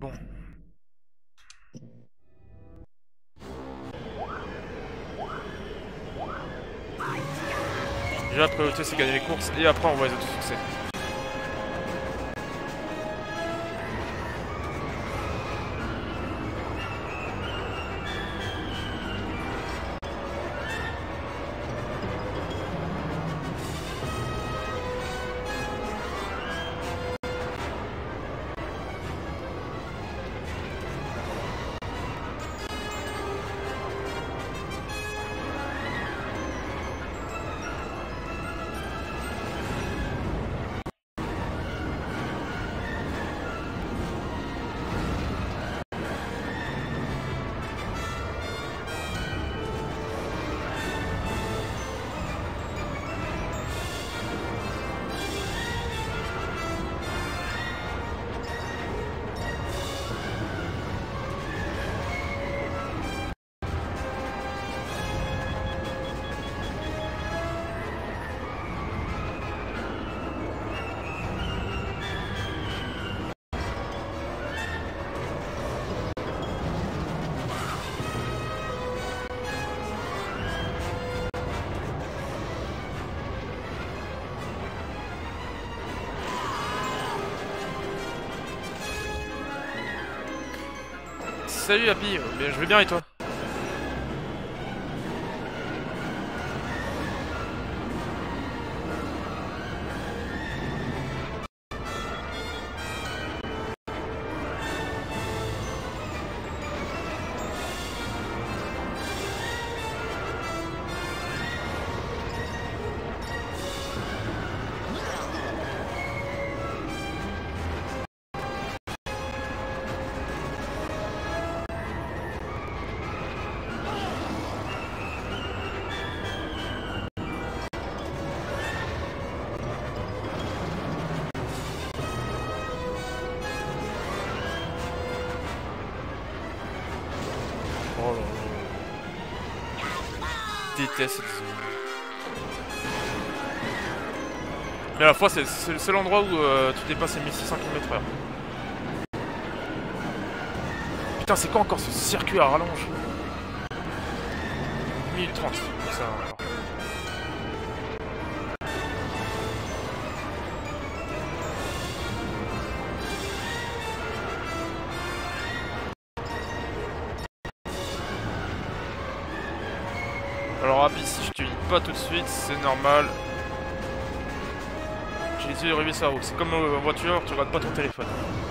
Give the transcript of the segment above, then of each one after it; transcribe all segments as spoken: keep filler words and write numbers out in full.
Bon. Déjà la priorité c'est gagner les courses et après on voit les autres succès. Salut Happy, je vais bien et toi? Oh là là. Je déteste cette zone. Mais à la fois c'est le seul endroit où euh, tu dépasses les mille six cents kilomètres heure. Putain c'est quoi encore ce circuit à rallonge? mille trente, ça alors. Alors Happy, si je te lis pas tout de suite, c'est normal. J'ai essayé de réveiller sa roue. C'est comme en voiture, tu regardes pas ton téléphone.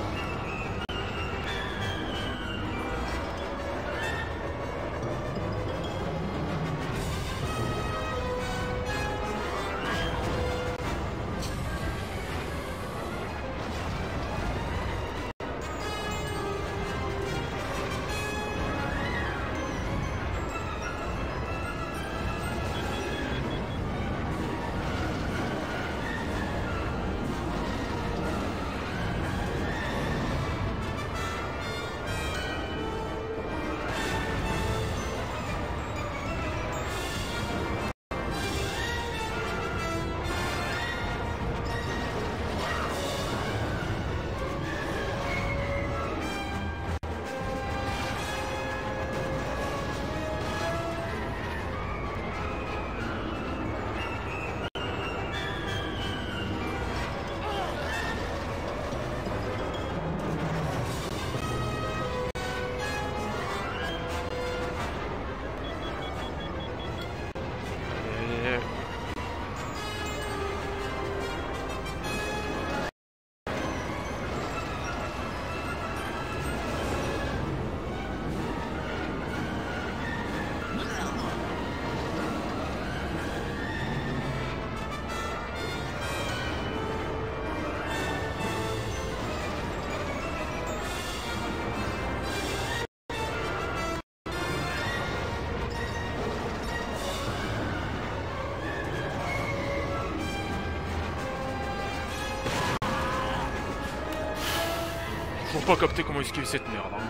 Faut pas capter comment esquiver cette merde. Hein.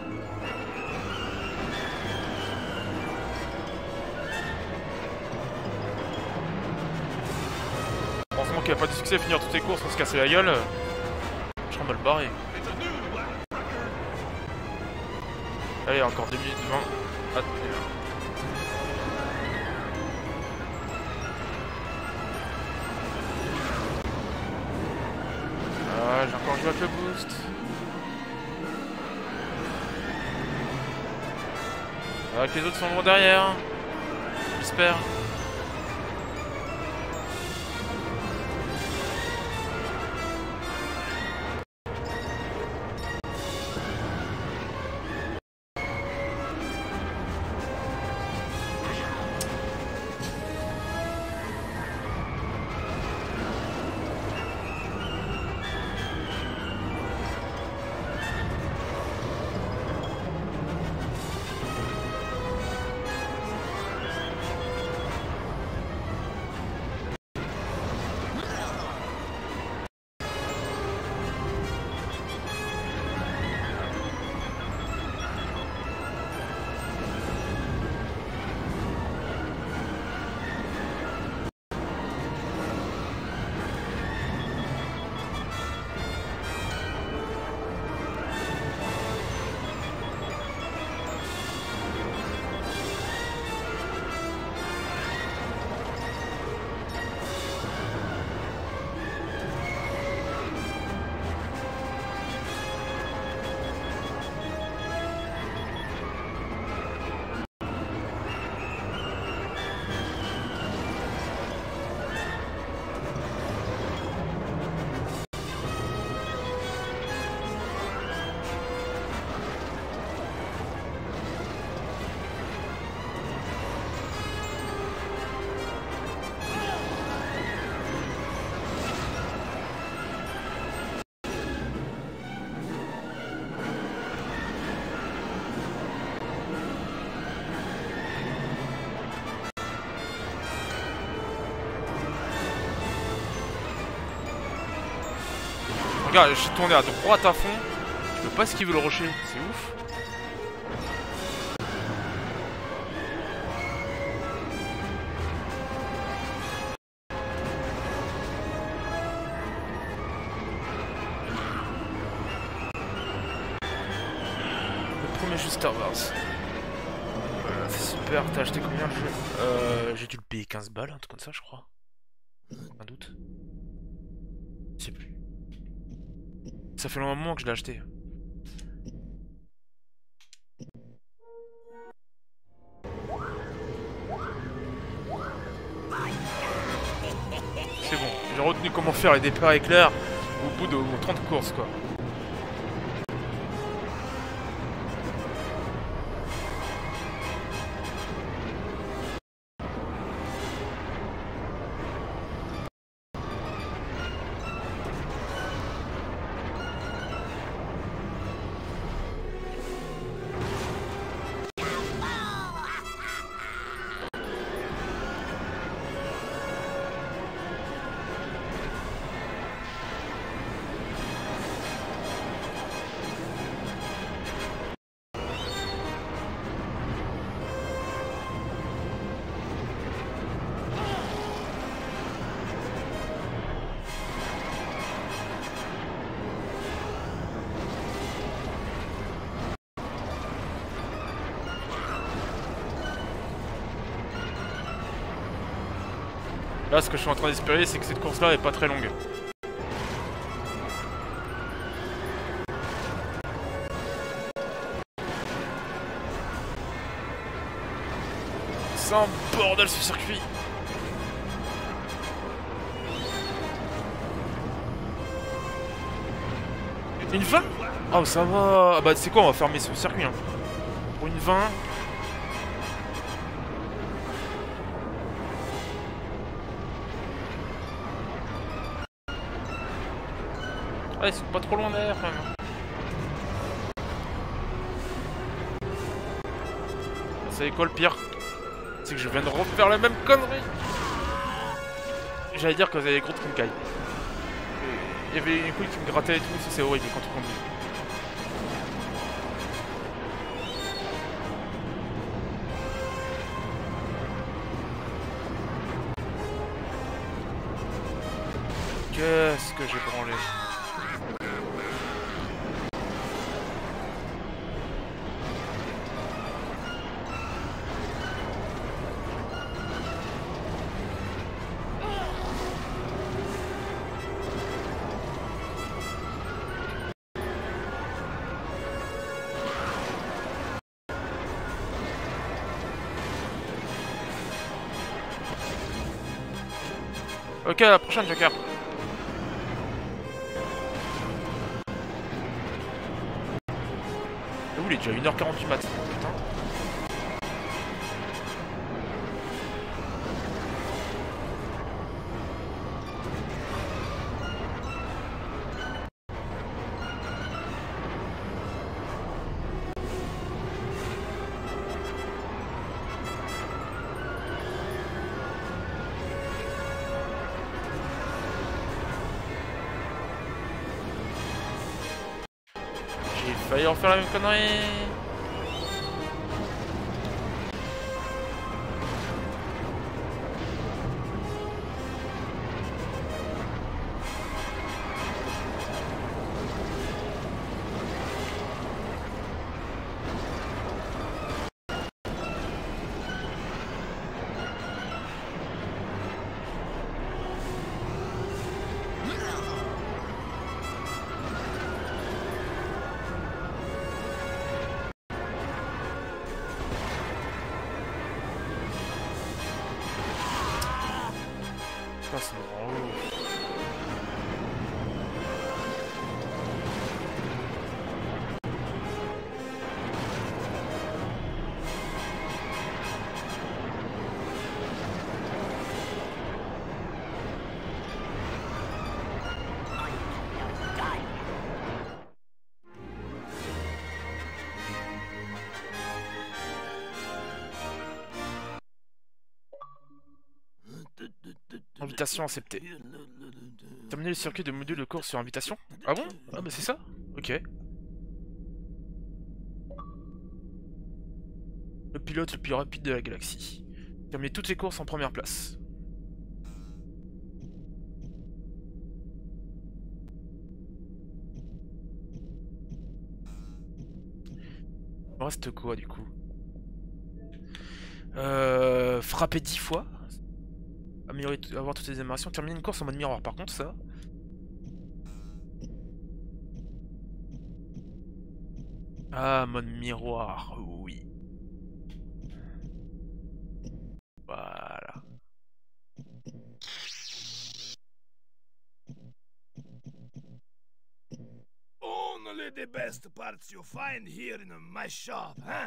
Heureusement qu'il n'y a pas de succès à finir toutes les courses, on se casser la gueule. Je serais mal barré. Allez, encore deux minutes vingt à tenir. Ah, j'ai encore joué avec le boost. Ah, que les autres sont loin derrière. J'espère. Regarde, j'ai tourné à droite à fond. Je peux pas esquiver le rocher, c'est ouf. Le premier jeu Star Wars. Voilà, c'est super. T'as acheté combien le jeu? Euh, j'ai dû le payer quinze balles, un truc comme ça, je crois. Un doute. Je sais plus. Ça fait un moment que je l'ai acheté. C'est bon, j'ai retenu comment faire les départs éclairs au bout de trente courses quoi. Là, ce que je suis en train d'espérer, c'est que cette course-là est pas très longue. C'est un bordel ce circuit. Une vingt? Oh, ça va. Ah bah, c'est quoi, on va fermer ce circuit. Hein. Pour une vingt. Ah, ils sont pas trop loin derrière quand même. Vous savez quoi le pire? C'est que je viens de refaire la même connerie. J'allais dire que vous avez des gros qui me caillent. Il y avait une couille qui me grattait et tout, ça c'est horrible quand on conduit. Qu'est-ce que j'ai branlé? Ok, à la prochaine, Joker. Où il est déjà une heure quarante du mat. Putain. J'ai failli refaire la même connerie. Ça, c'est vraiment ouf. Invitation acceptée. Terminer le circuit de module de course sur invitation. Ah bon? Ah bah c'est ça? Ok. Le pilote le plus rapide de la galaxie. Terminer toutes les courses en première place. Il me reste quoi du coup? Euh, frapper dix fois. Améliorer, avoir toutes les améliorations. Terminer une course en mode miroir. Par contre, ça. Ah, mode miroir. Oui. Voilà. Only the best parts you find here in my shop, huh?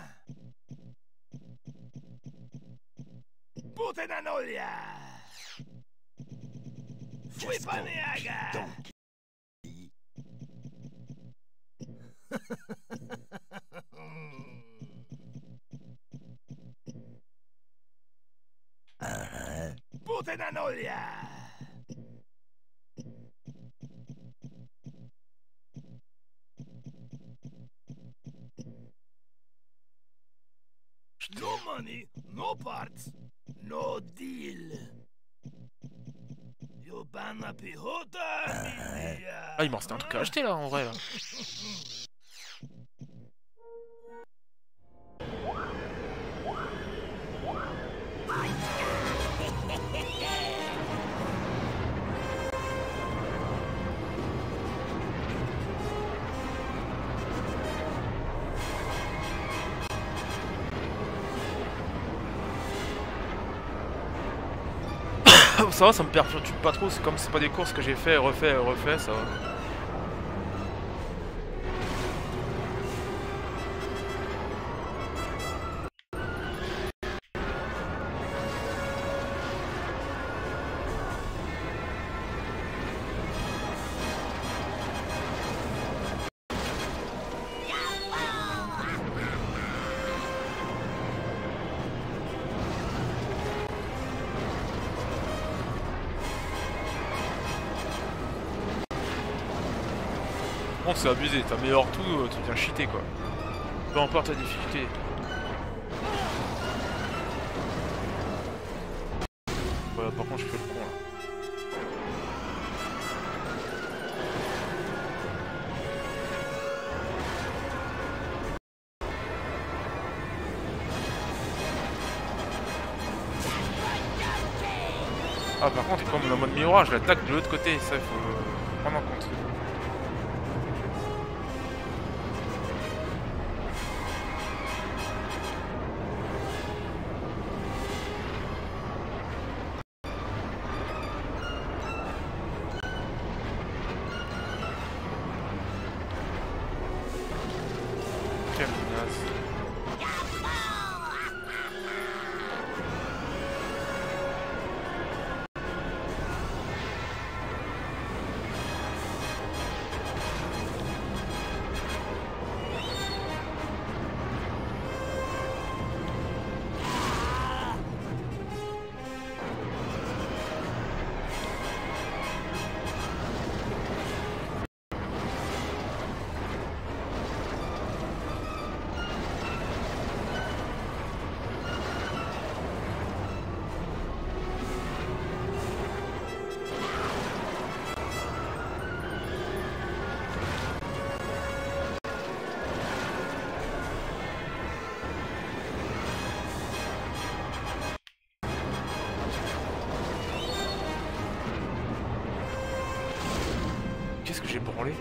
Putenanolia! Flipaniaga! Putenanolia! No money, no parts, no deal. You banna pihota, Ah, il m'en restait un truc à acheter là en vrai là. Ça va, ça me perturbe pas trop, c'est comme c'est pas des courses que j'ai fait, refait, refait, ça va. Bon, c'est abusé, t'améliores tout, tu viens cheater quoi. Peu importe la difficulté. Voilà, par contre, je fais le con là. Ah, par contre, comme en mode miroir, je l'attaque de l'autre côté, ça il faut euh, prendre en compte. Quelle naze. Qu'est-ce que j'ai branlé?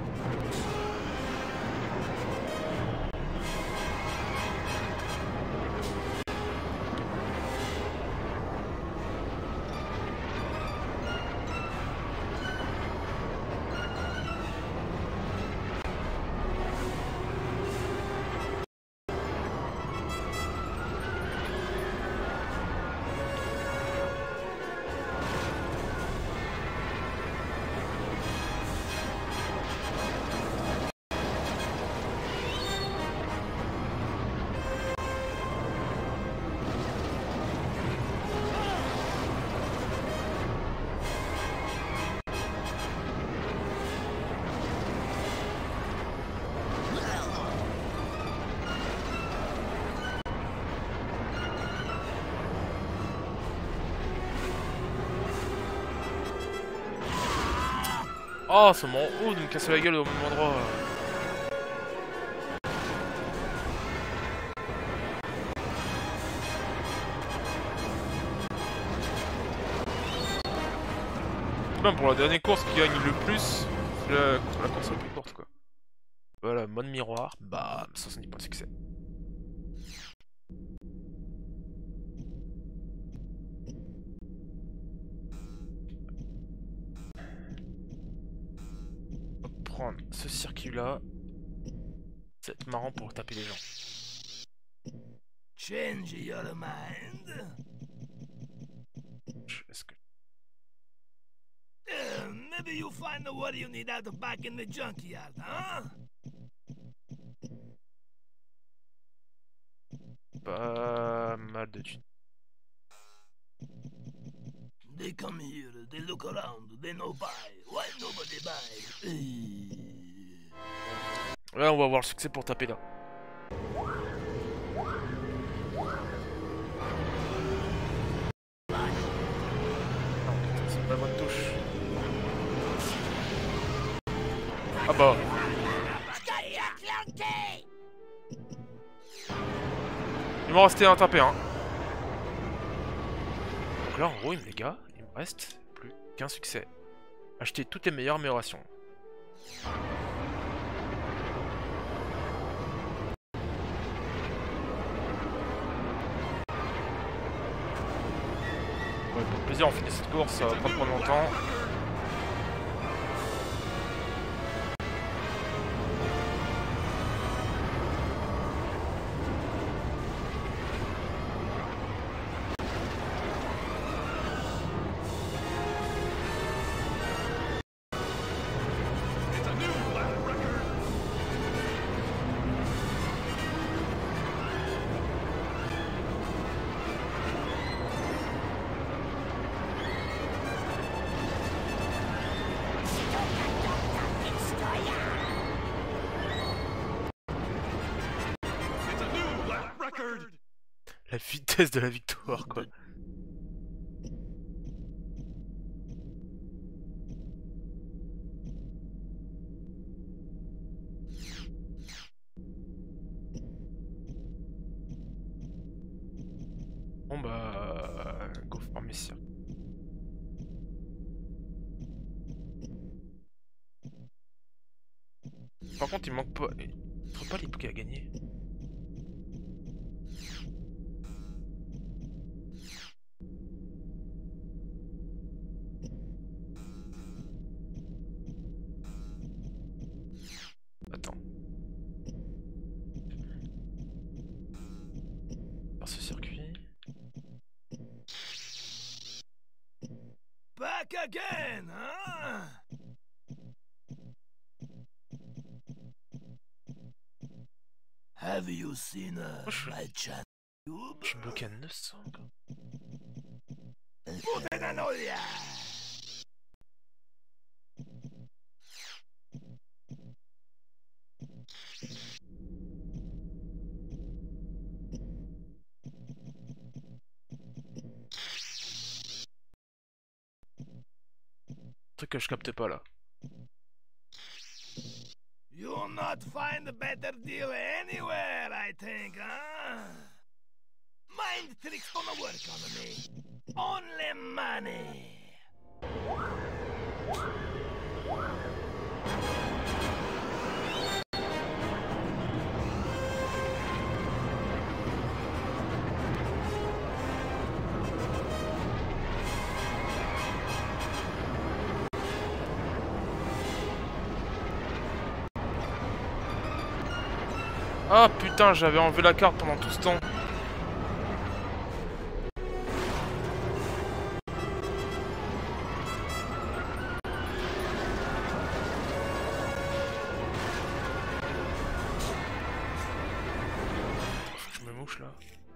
Oh, ça m'en haut de me casser la gueule au même endroit. Même pour la dernière course qui gagne le plus, c'est la, la course la plus courte quoi. Voilà, mode miroir, bam, soixante-dix points de succès. On va prendre ce circuit là. Ça va être marrant pour taper les gens. Change your mind. Est-ce que... Uh, maybe you find what you need out back in the junkyard, huh? Pas mal de thunes. They come here, they look around, they no buy. Why nobody buy? Là, on va avoir le succès pour taper là. Non, c'est pas la bonne touche. Ah bah. Il m'en restait un tapé, hein. Donc là, en gros, les gars, il me reste plus qu'un succès. Acheter toutes les meilleures améliorations. Ouais, pour le plaisir, on finit cette course, ça va pas prendre longtemps. La vitesse de la victoire, quoi. Bon bah... Go farmer ça. Par contre, il manque pas... Il faut pas les bouquets à gagner. Attends. back again, huh? Have you seen uh, je... my channel? Je suis bloqué à neuf cents encore. Putananoia! Truc que je capte pas là. You'll not find a better deal anywhere, I think, huh? Mind tricks gonna work on me. Only money. Ah putain, j'avais enlevé la carte pendant tout ce temps. Faut que je me mouche là.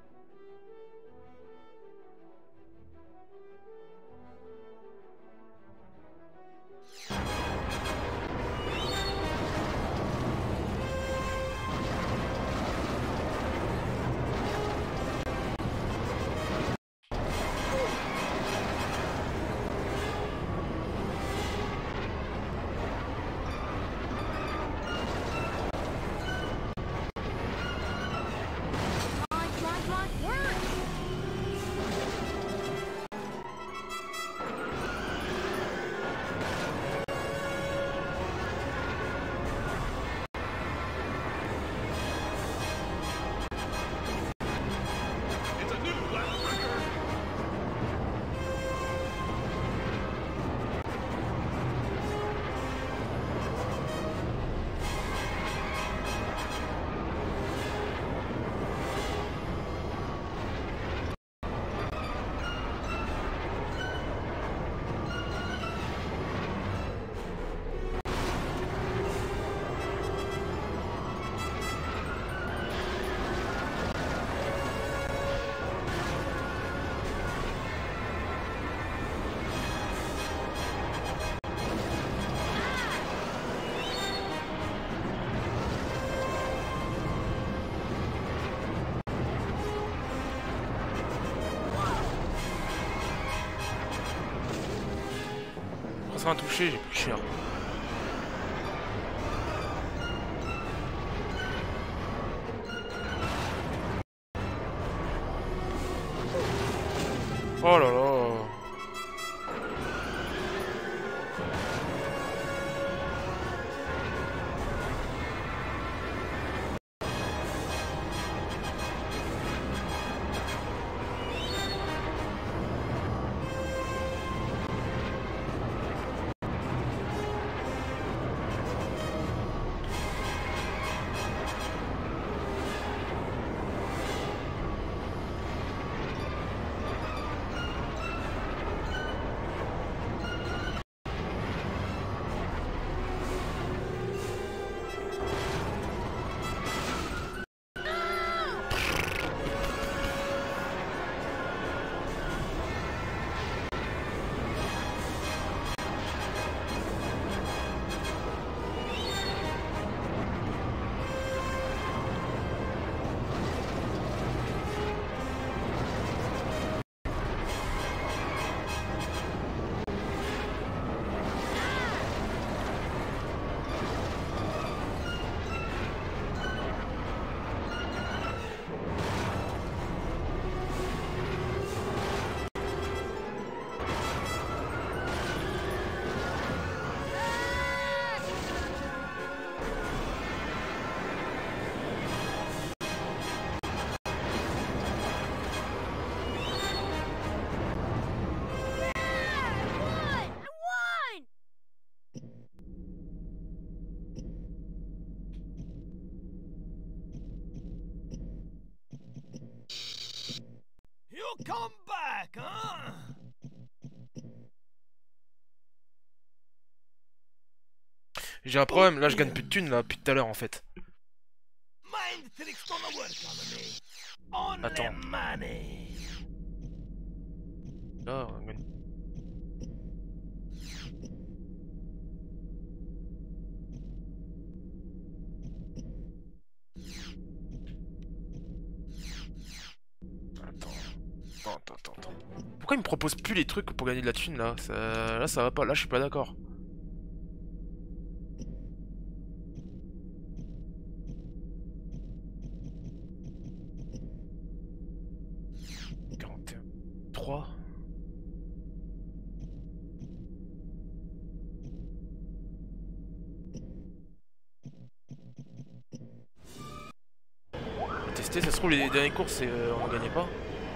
Un touché, j'ai plus cher. Oh là là. You come back, huh? J'ai un problème, là je gagne plus de thunes là, depuis tout à l'heure en fait. Mind tricks gonna work on me. Only Attends. money. Là, on gagne. Attends. Attends, attends, attends. Pourquoi il me propose plus les trucs pour gagner de la thune là ça... Là ça va pas, là je suis pas d'accord. quarante et un. trois. On va tester, ça se trouve les dernières courses euh, on en gagnait pas.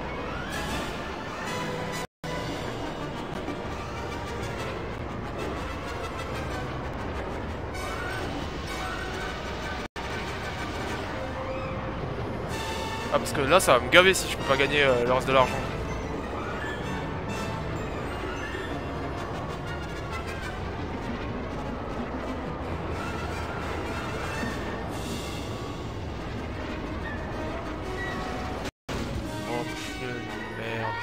Ah parce que là ça va me gaver si je peux pas gagner euh, le reste de l'argent. Oh putain de merde.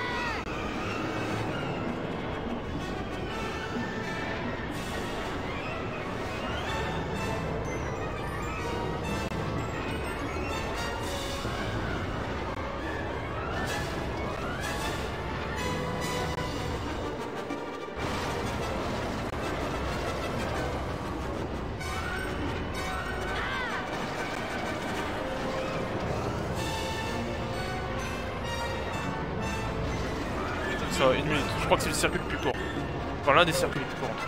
Ça, une minute. Je crois que c'est le circuit le plus court. Enfin, l'un des circuits les plus courts.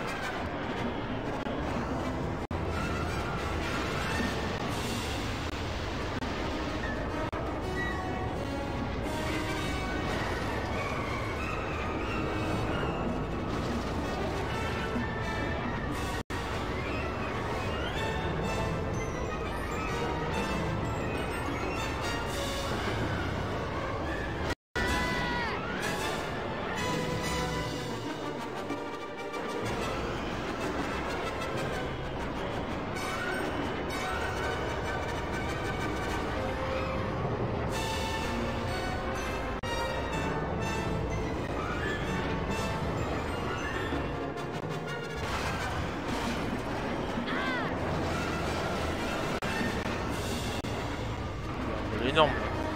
Il est énorme.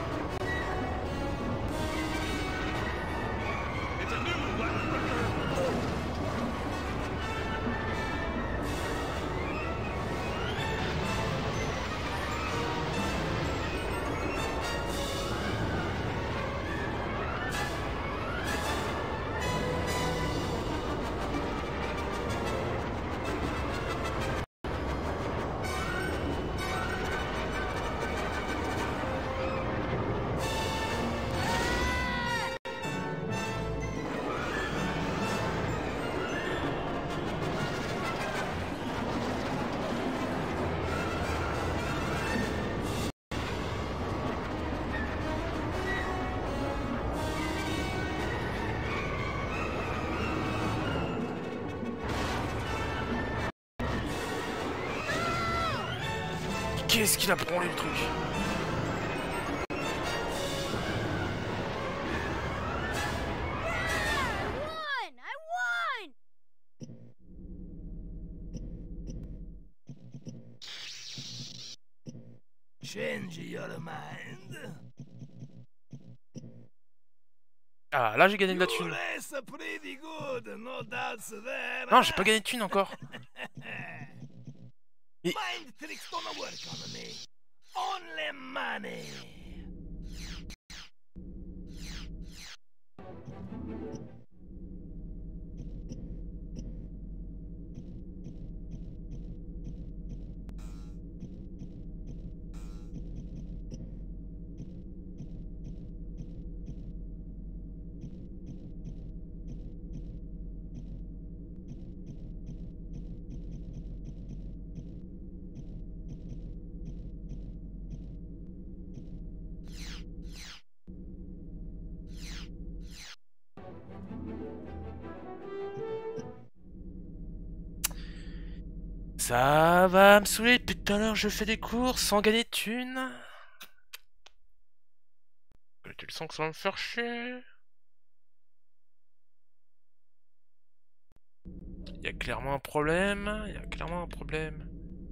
Qu'est-ce qu'il a branlé le truc? Change your mind. Ah, là j'ai gagné de la thune. Pretty good, no doubts there. Non, j'ai pas gagné de thune encore. Et... Mind tricks gonna work on me. Only money. Ça va me saouler depuis tout à l'heure, je fais des courses sans gagner de thunes. Tu le sens que ça va me faire chier. Il y a clairement un problème, il y a clairement un problème.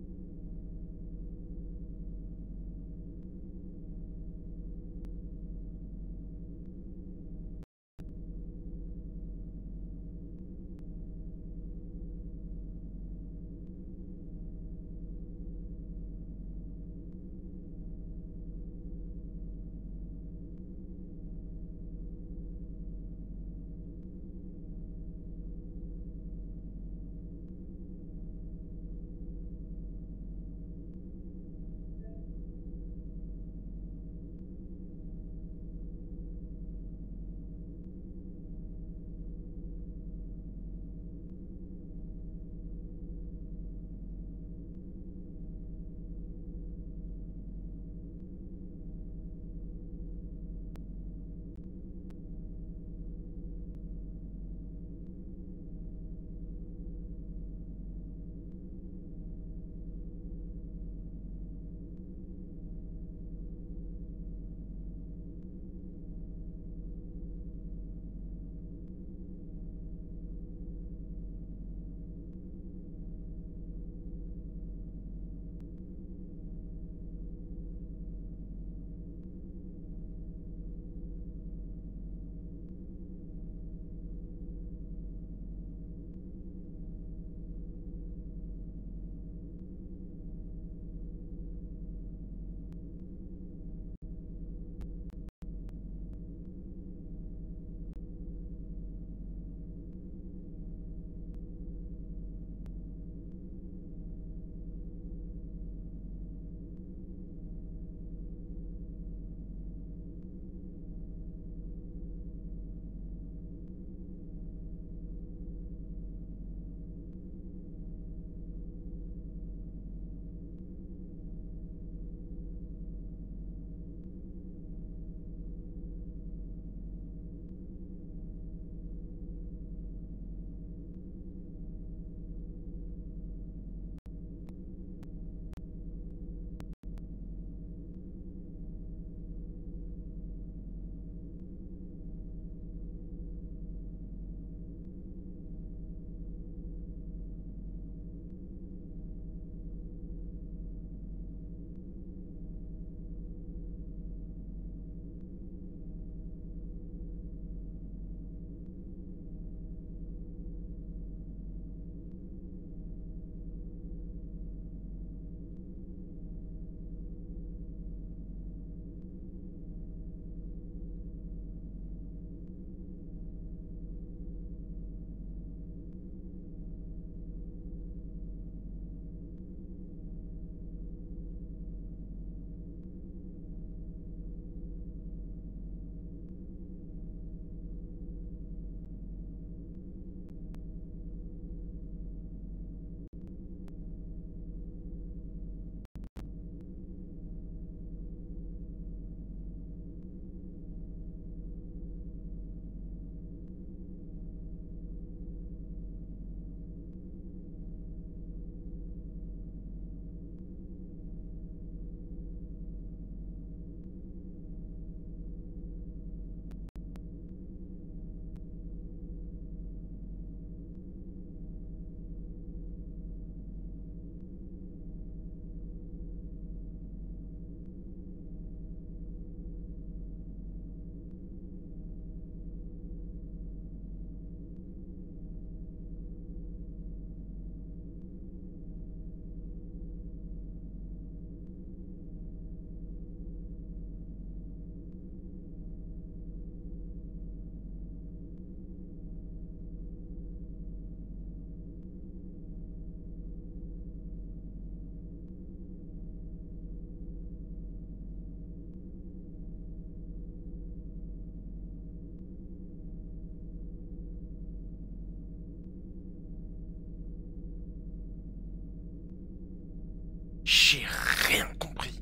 J'ai rien compris.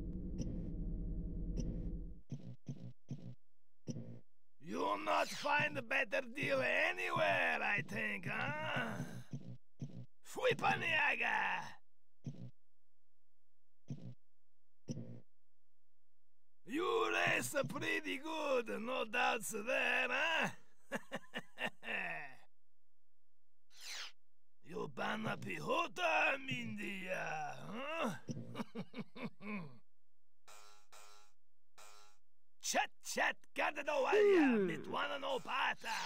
You'll not find find a better deal anywhere, I think, huh? Fui paniaga! You race pretty good, no doubts there, huh? You banna pihota, Mindia, huh? Chat chat Gardadowalia, Mitwana no pata.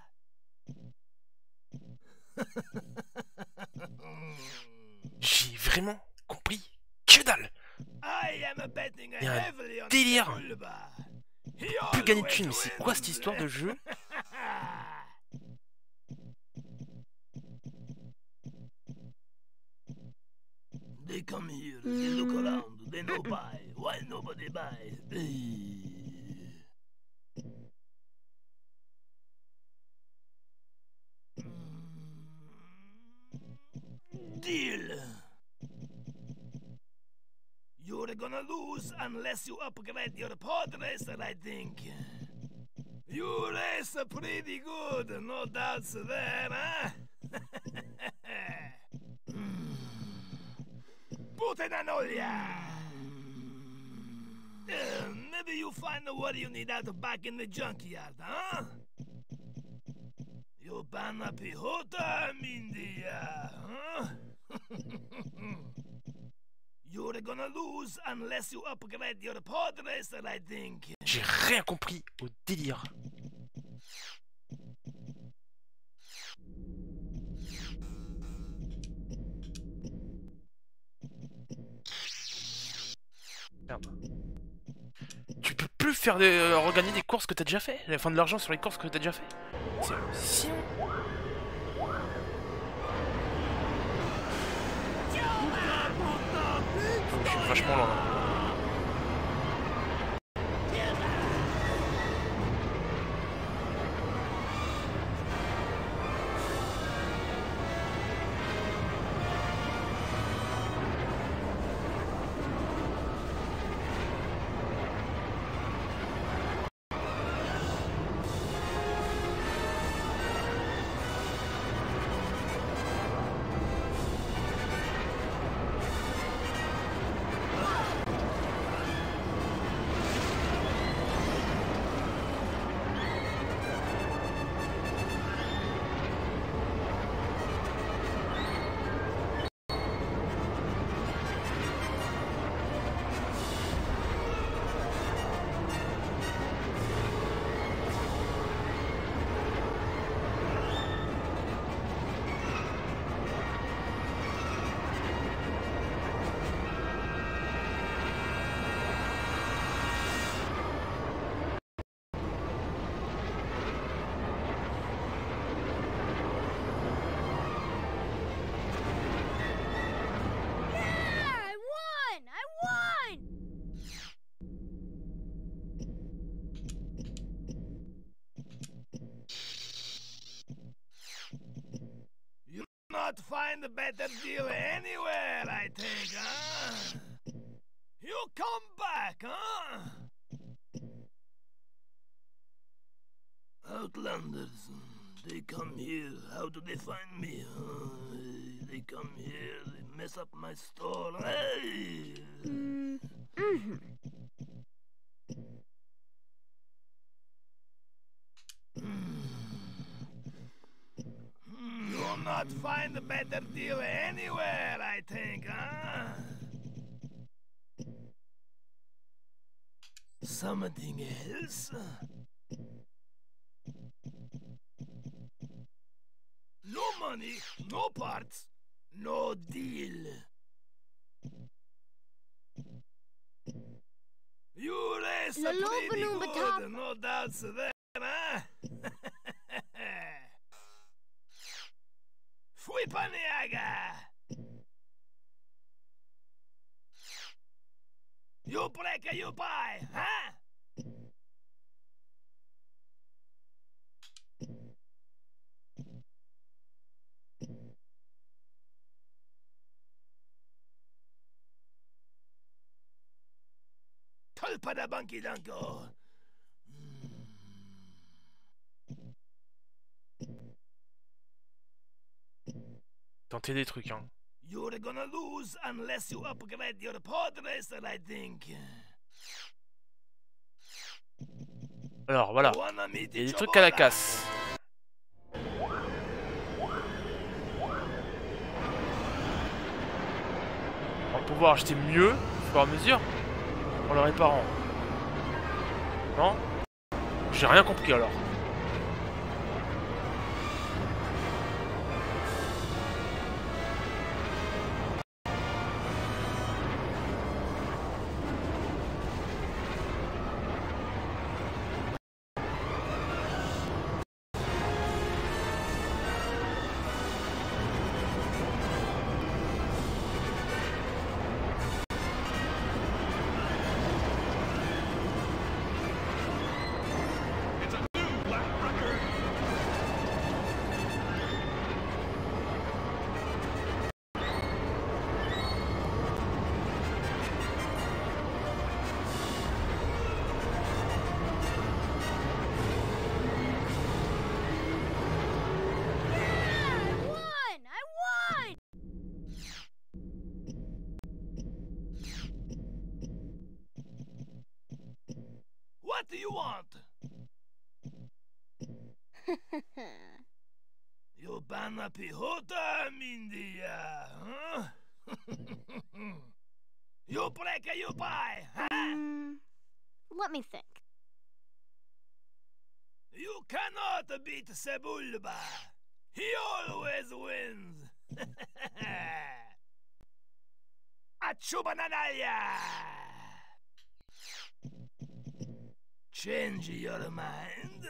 J'ai vraiment compris que dalle. I am betting Il y a un heavily on délire. Sebulba. He Plus gagner de always thunes, mais c'est quoi cette wins. histoire de jeu? They come here, they look around, they no buy. Why nobody buy? Deal. You're gonna lose unless you upgrade your pod racer, I think. You race pretty good, no doubts there, huh? Putenanolia! Uh, maybe you find what you need out back in the junkyard, huh? You banna pihota, Mindia, huh? You're gonna lose unless you upgrade your pod racer, I think. J'ai rien compris au délire. Merde. Tu peux plus faire des, euh, regagner des courses que t'as déjà fait, la fin de l'argent sur les courses que t'as déjà fait. C'est si. Je suis vachement loin. Not find a better deal anywhere, I think, huh? You come back, huh? Outlanders, they come here. How do they find me? Huh? They come here, they mess up my store. Hey! Mm-hmm. You'll not find a better deal anywhere, I think, huh? Something else? No money, no parts, no deal. You race a pretty good, no doubts there, huh? Fui paniaga! You break, you buy, huh? Colpa da Banky Danko. Tenter des trucs, hein. You're gonna lose unless you upgrade your pod racer, I think. Alors voilà, Wanna meet il y a des each trucs à la other? casse. On va pouvoir acheter mieux au fur et à mesure en le réparant. Non? J'ai rien compris alors. What do you want? You banna pihota, Mindia, huh? You break you buy, huh? mm, let me think. You cannot beat Sebulba. He always wins. Achubananaya! Change your mind.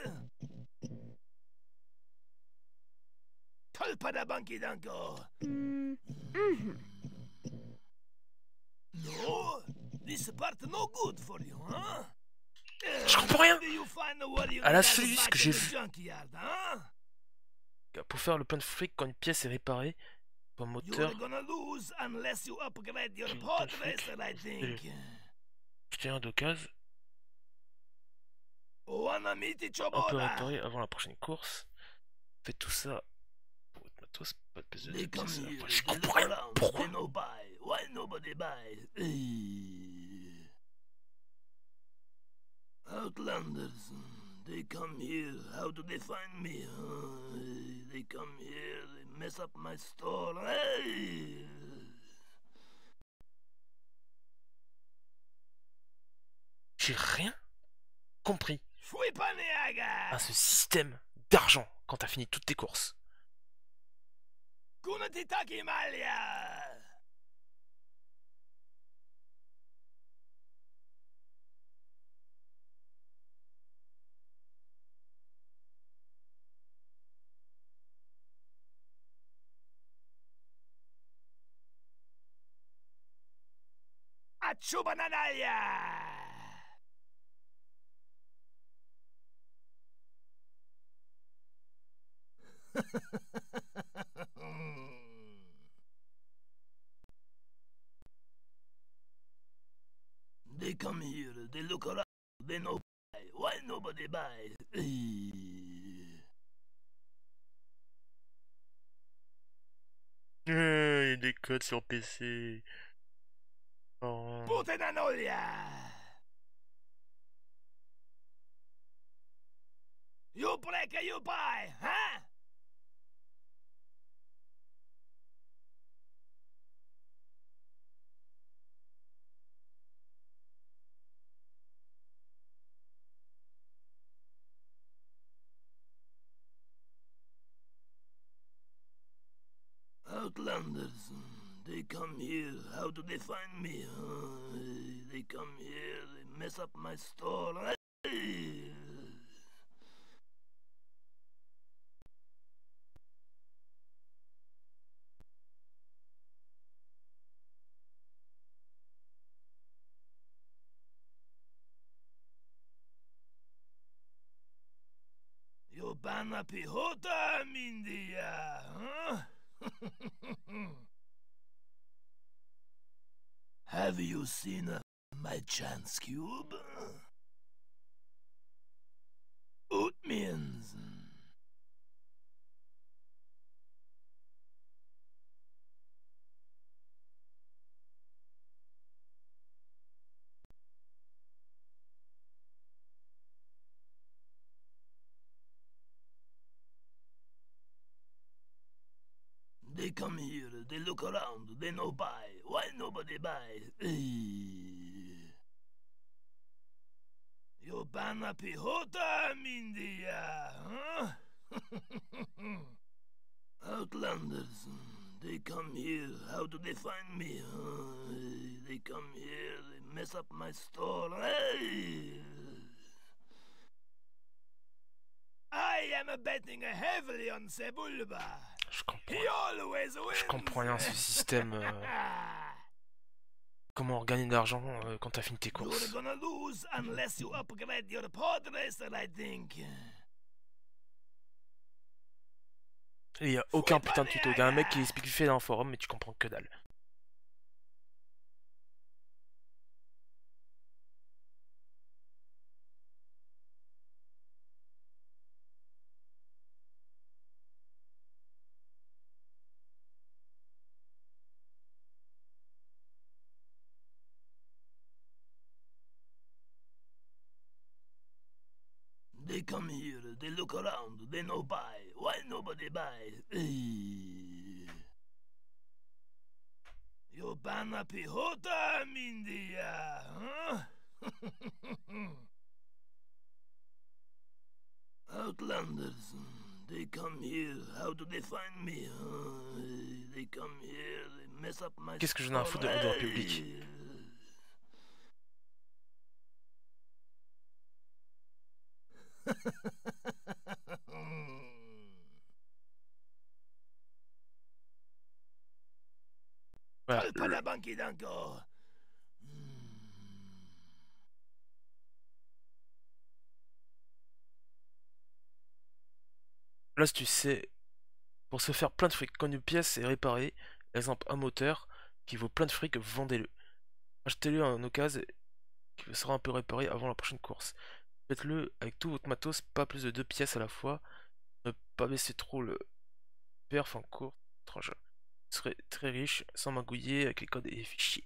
Tulpa da Bunky Dunko. Mm, mm-hmm. No, this part no good for you, huh? Je comprends rien. À la seule vue que j'ai vu. Pour faire le plein de fric quand une pièce est réparée, un moteur. Acheter un d'occasion. On peut réparer avant la prochaine course. Faites tout ça pour votre matos, pas de pièces de pièces. Je comprends rien. Pourquoi? Outlanders, they come here. How do they find me? Uh, they come here, they mess up my store. Hey! J'ai rien compris à ce système d'argent quand t'as fini toutes tes courses. Achubananaya! They come here, they look around, they know why nobody buys. Il y a des codes sur P C. Oh. Putenanolia! You break, you buy, huh? Outlanders, they come here. How do they find me? Uh, they come here, they mess up my store. You banna pihota, Mindia, huh? Have you seen uh, my chance cube? Oot means They come here, they look around, they no buy. Why nobody buy? Yo banna pihota mindia, huh? Outlanders, they come here, how do they find me? Huh? They come here, they mess up my store. Hey! I am betting heavily on Sebulba. Je comprends. He always wins. Je comprends rien ce système. Euh... Comment gagner de l'argent euh, quand t'as fini tes courses. You're gonna lose unless you upgrade your pod racer, I think. Et y a aucun putain de tuto. Y a un mec qui explique fait dans le forum, mais tu comprends que dalle. They come here, they look around, they no buy. Why nobody buy? Yo banna pihota mindia, huh? Outlanders, they come here, how do they find me? Huh? They come here, they mess up my... Qu'est-ce que j'en ai à foutre de l'ordre public? Voilà. Là, si tu sais, pour se faire plein de fric, quand une pièce est réparée, exemple un moteur qui vaut plein de fric, vendez-le. Achetez-le en occasion qui sera un peu réparé avant la prochaine course. Faites-le avec tout votre matos, pas plus de deux pièces à la fois. Ne pas baisser trop le perf en cours. Vous serez très riche sans magouiller avec les codes et les fichiers.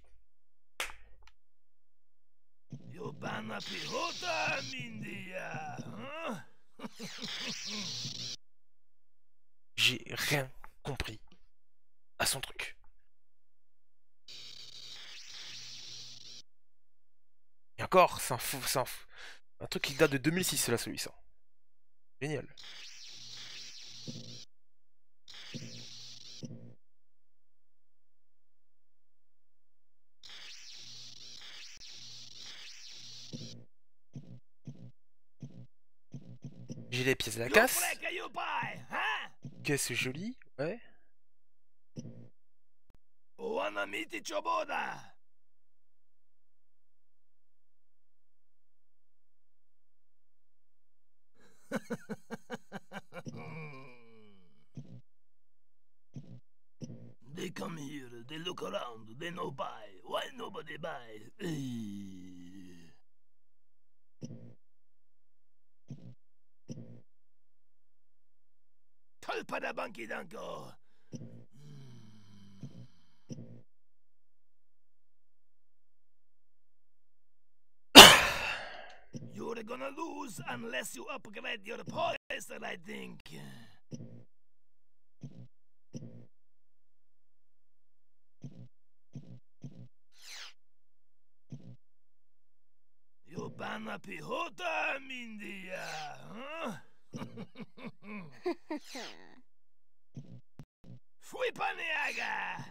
J'ai rien compris à son truc. Et encore, c'est un fou, c'est un fou. Un truc qui date de deux mille six, là, celui-ci. Génial. J'ai les pièces de la casse. Qu'est-ce que c'est joli, ouais. They come here, they look around, they no buy. Why nobody buy? Colpa da banki danko. You're gonna lose unless you upgrade your poison, I think. Yo banna pihota mindia, huh? Fui paniaga!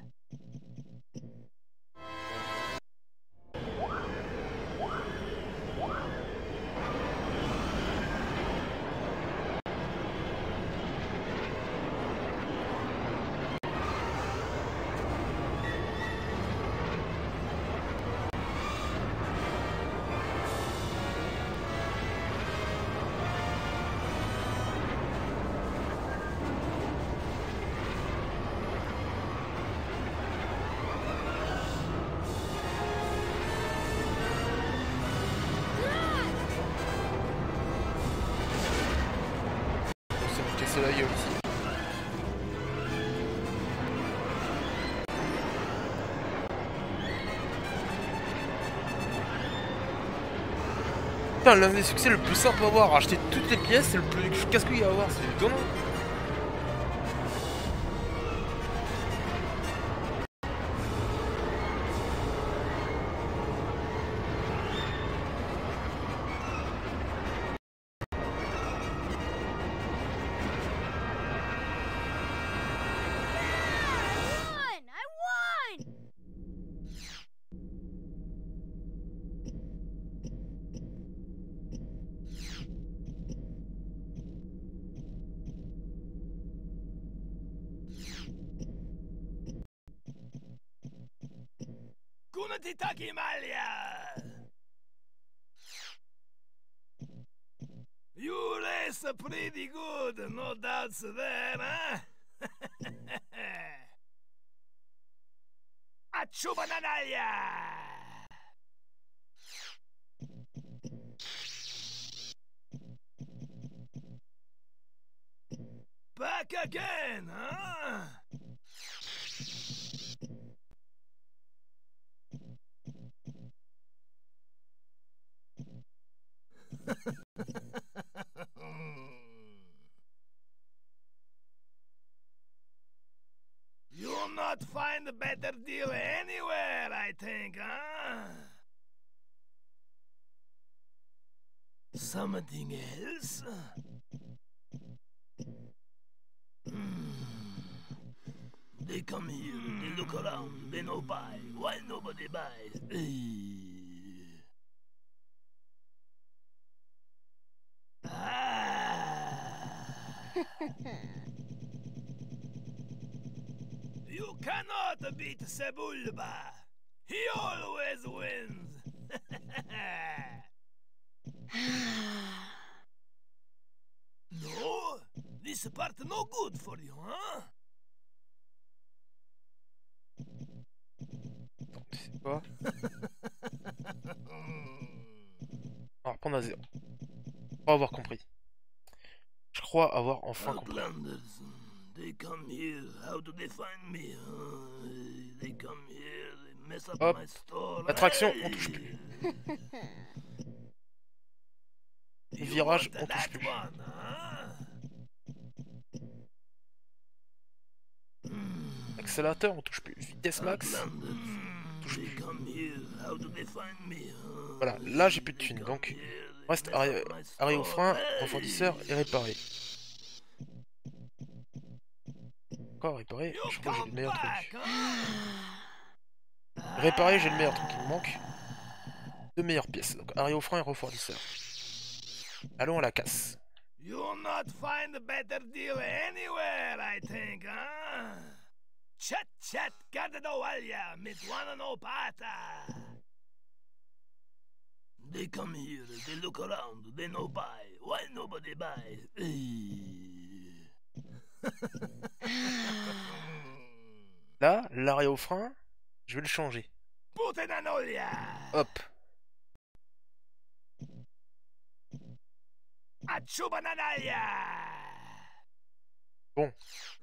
C'est la gueule ici. Putain, l'un des succès le plus simple à avoir, acheter toutes les pièces, c'est le plus casse-couille à avoir, c'est étonnant. Kunatitaki Malia! You race pretty good, no doubts there, huh? Achubananalia! Back again, huh? You'll not find a better deal anywhere, I think, huh? Something else? Hmm. They come here, they look around, they no buy. Why nobody buys? Ah. You cannot beat Sebulba. He always wins. No? This part no good for you, huh? C'est quoi? On va reprendre à zéro. Pas avoir compris. Je crois avoir enfin compris. They come here. How do they find me? Uh, they come here. They mess up Hop. my store. Attraction, on touche plus. You Virage, want on touche that plus. one, huh? Hmm. Accélérateur, on touche plus. Vitesse max. Outlanders, touche they plus. come here. How do they find me? Uh, Voilà, là j'ai plus de they thunes, come donc here, they reste mess arrêt, up my arrêt au store. frein, Hey. refroidisseur et réparer. Encore réparer, You je crois que j'ai le come meilleur back, truc. huh? Réparer, j'ai le meilleur truc, il me manque deux meilleures pièces. Donc arrêt au frein et refroidisseur. Allons à la casse. You'll not find a better deal anywhere, I think, huh? Chat chat gadadowalya mitwana no pata. They come here, they look around, they no buy. Why nobody buys? Là, l'arrêt au frein, je vais le changer. Putenanolia. Hop. Achubananalia. Bon.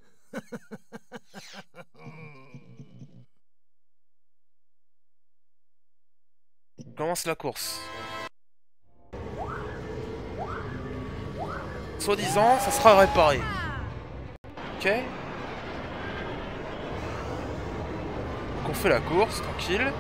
Commence la course. Soi-disant, ça sera réparé. Ok. Donc on fait la course, tranquille.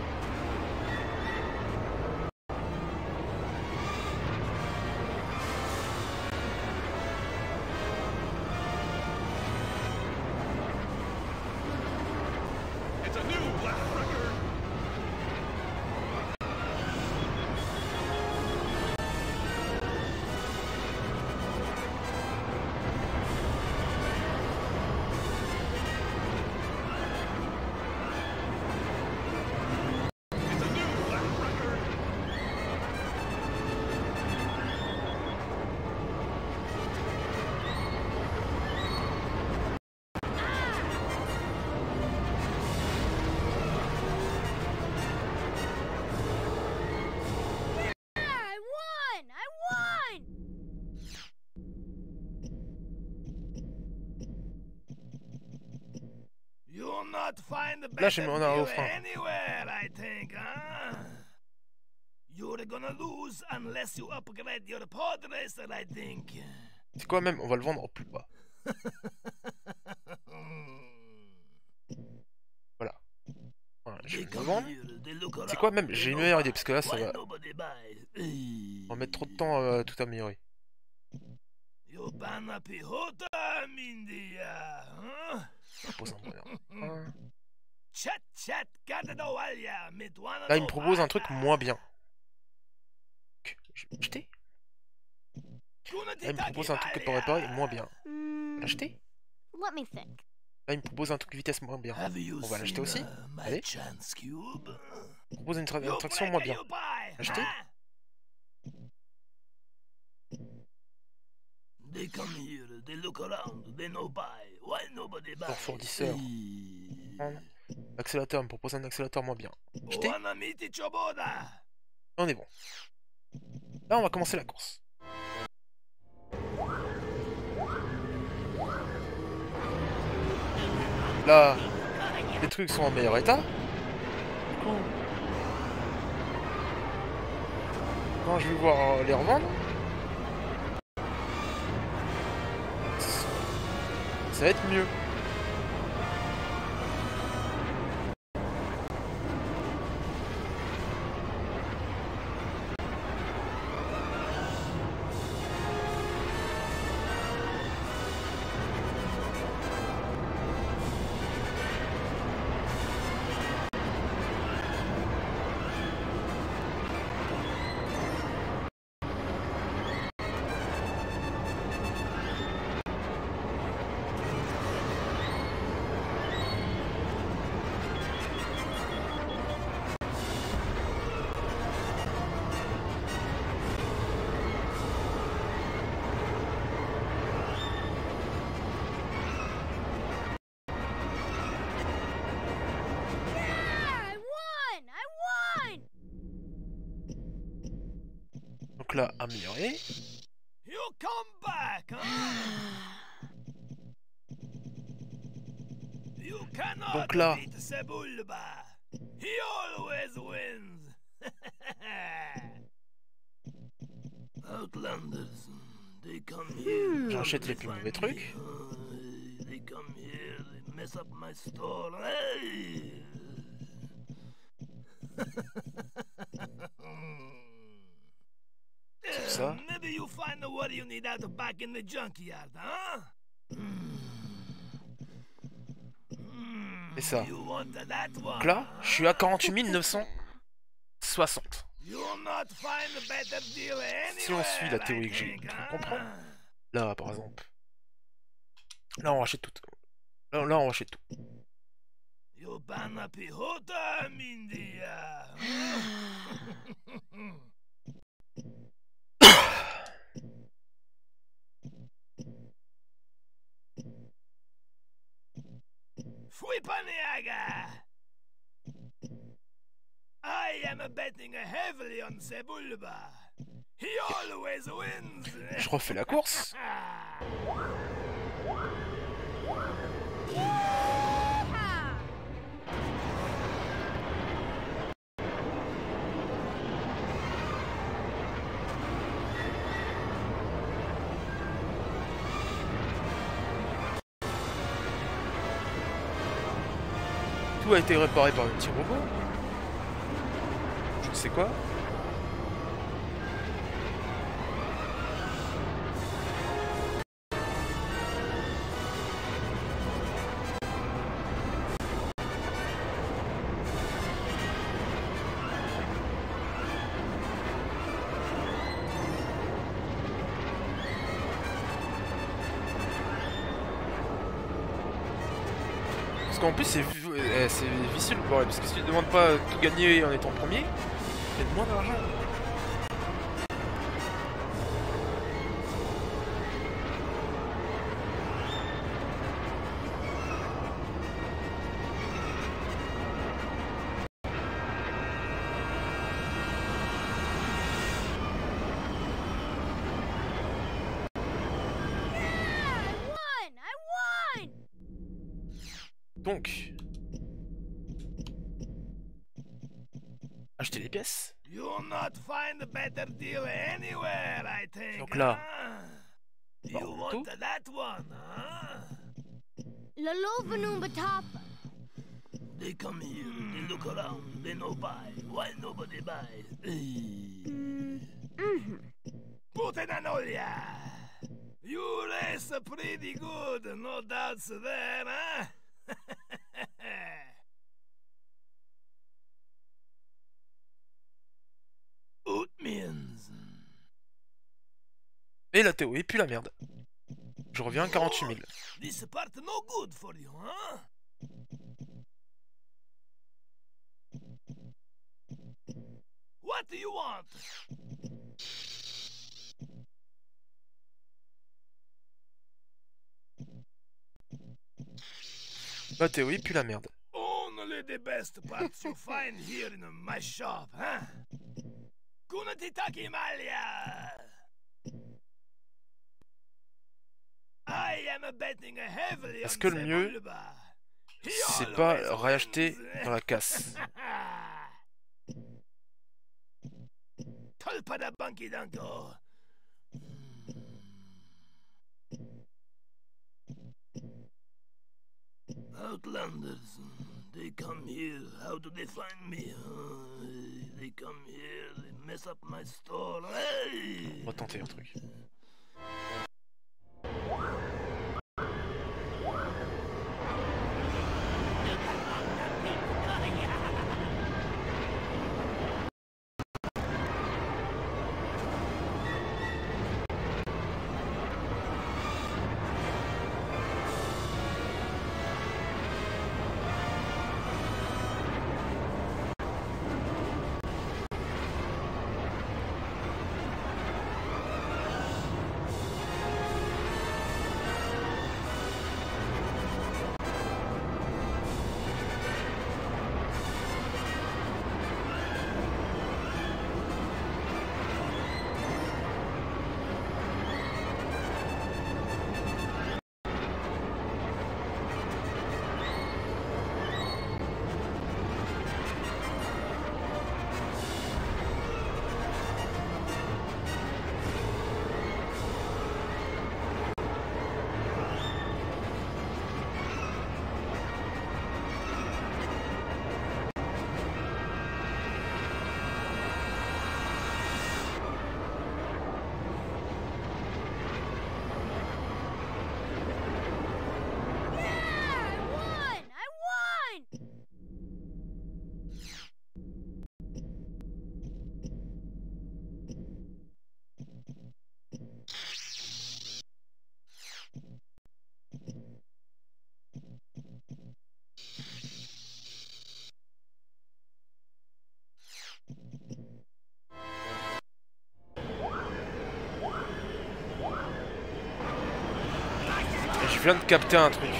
Là, j'ai mis en arrêt au frein. Anywhere, I think, huh? You're gonna lose unless you upgrade your pod racer, I think. C'est quoi même? On va le vendre en plus bas. Voilà. Voilà, je vais le vendre. C'est quoi même? J'ai une meilleure idée parce que là, ça va. On va mettre trop de temps à tout améliorer. Je pose un moyen. Un. Là, il me propose un truc moins bien. Je vais l'acheter. Là, il me propose un truc que pour réparer moins bien. Mm, L'acheter. let me think. Là, il me propose un truc de vitesse moins bien. On va l'acheter aussi. Allez. Il me propose une, une traction moins bien. Acheter. Leur fournisseur. L'accélérateur me propose un accélérateur moins bien. Acheter. On est bon. Là, on va commencer la course. Là, les trucs sont en meilleur état. Du coup, quand je vais voir les revendre, ça va être mieux. Donc là, amélioré. You come back, huh? You cannot Donc là, beat Sebulba. He always wins. Outlanders, they come here. J'achète les plus mauvais trucs. They come here, they mess up my store. Hey. Tout ça. Maybe you find what you need out back in the junkyard, huh? Et ça. You want that one? Donc là, je suis à quarante-huit mille neuf cent soixante. You'll not find a better deal Si on suit la théorie que j'ai cru comprendre, là par exemple, là on rachète tout. Là, là on rachète tout. You banna pihota mindia. Fui paniaga. I am betting heavily on Sebulba. He always wins. Je refais la course. Tout a été réparé par un petit robot. Je sais quoi. Parce qu'en plus c'est vicieux le problème, parce que si tu ne demandes pas tout gagner en étant premier, il y a de moins d'argent. Donc, acheter les pièces. Donc là, bah, tout. They come here, they look around, they no buy. Why nobody buys? Putenanolia! You race pretty good, no doubts there, huh? Et la théorie pue la merde. Je reviens à quarante-huit mille. This part no good for you, huh? What do you want? Bah Théo, puis la merde. Only the best parts you find here in my shop, huh? Kunatitaki Malia! I am betting heavily Est-ce on que le mieux, Sebulba. He c'est pas always racheter wins. dans la casse? Tolpada Banky Danko. Outlanders, they come here. How do they find me? Uh, they come here, they mess up my store. Hey! On va tenter un truc. Je viens de capter un truc.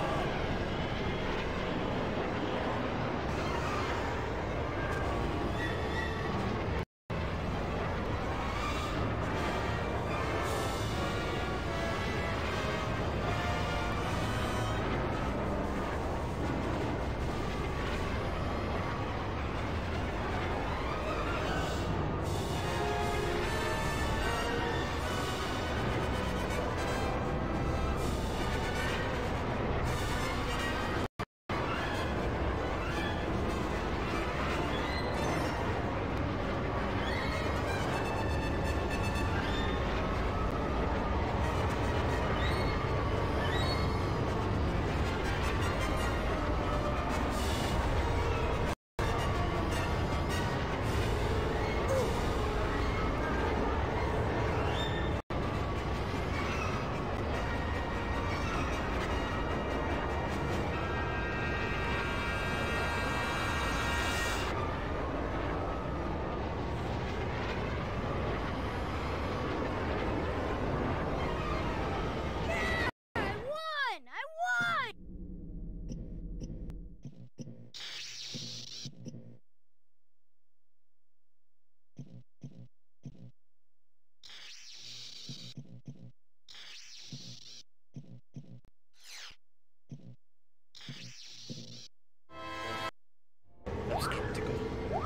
Parce que je déconne.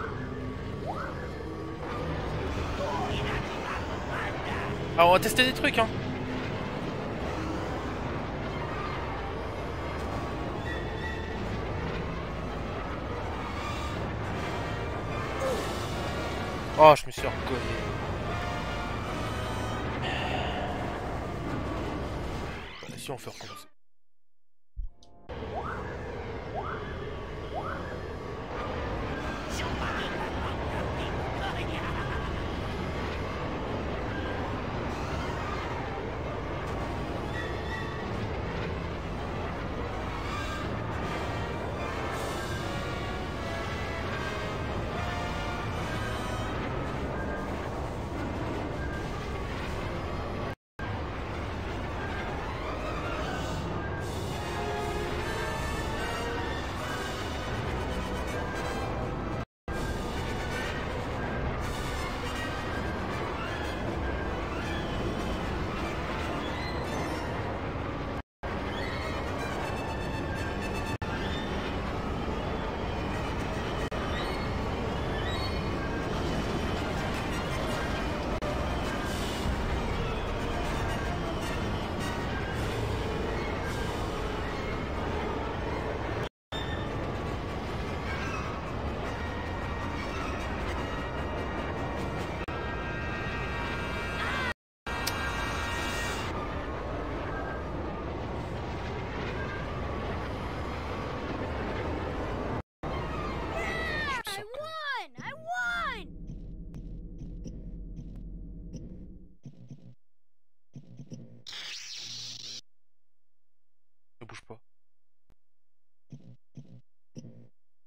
Alors on va tester des trucs hein. Oh je me suis reconnu. Si on fait recommencer.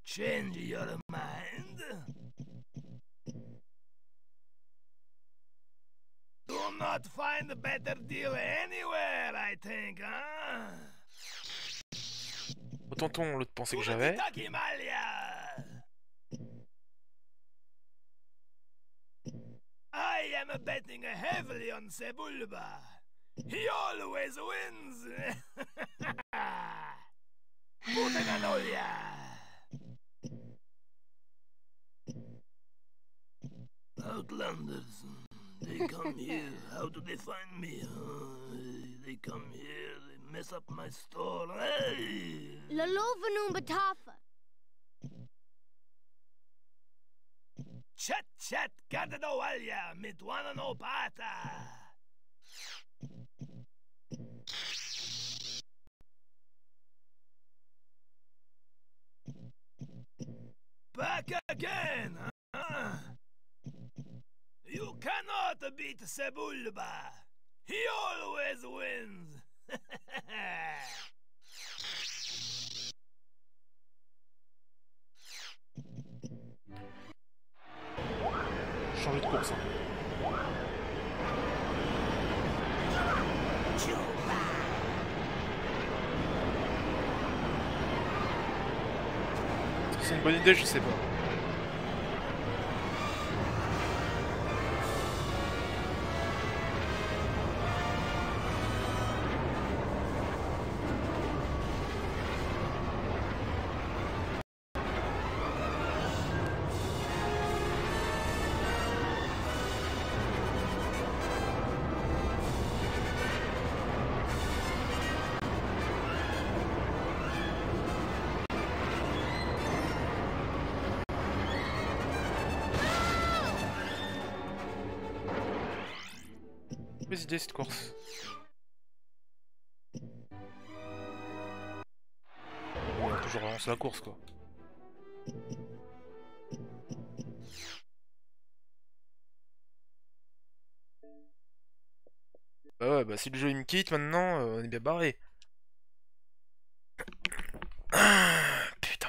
Change your mind? Do not find a better deal anywhere, I think, huh? Au tonton, l'autre pensée que j'avais. I am betting heavily on Sebulba. He always wins. Putananolia. Outlanders. They come here. How do they find me? Uh, they come here. They mess up my store. Hey! Lalovanu Batafa. Chat chat gadadowalya mitwana no pata. Back again, huh? You cannot beat Sebulba. He always wins. Changer de course. Hein. Est-ce que c'est une bonne idée? Je sais pas. Mes idées cette course. On va toujours relancer la course quoi. Bah ouais, bah si le jeu il me quitte maintenant, euh, on est bien barré. Putain.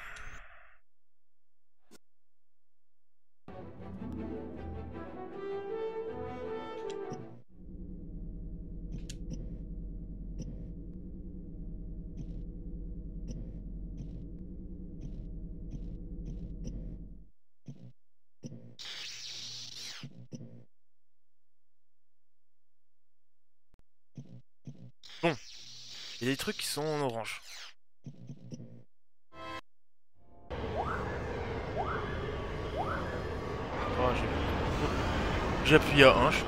Bon, il y a des trucs qui sont en orange. Oh, j'ai appuyé à un, je suis con.